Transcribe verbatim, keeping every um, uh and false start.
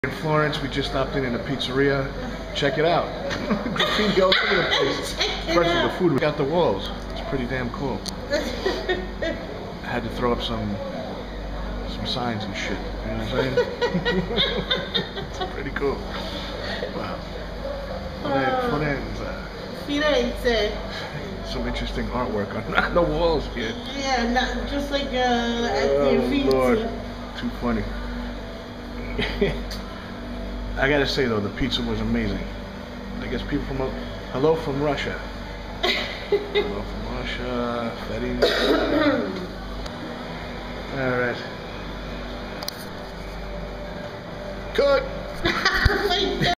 In Florence, we just stopped in in a pizzeria. Check it out. Graffiti all over the place. Especially the food got the walls. It's pretty damn cool. I had to throw up some some signs and shit. You know what I'm saying? It's pretty cool. Wow. Florence. Firenze. Some interesting artwork on the walls here. Yeah, not just like uh, at Oh your feet. Lord, too funny. I gotta say though, the pizza was amazing. I guess people from hello from Russia. Hello from Russia. Fetty. All right. Cut.